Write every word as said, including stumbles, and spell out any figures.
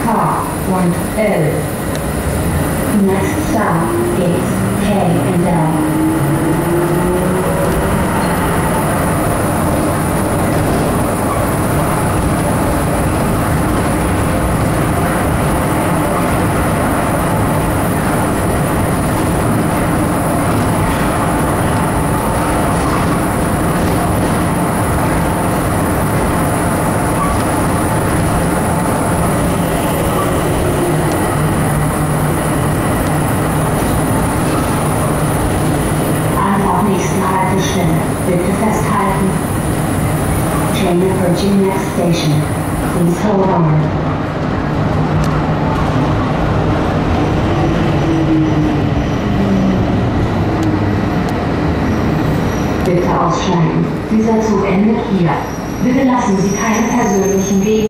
Car one L. Next stop is K and L. Bitte festhalten. Train approaching next station. Please hold on. Bitte aussteigen. Dieser Zug endet hier. Bitte lassen Sie keine persönlichen Wege.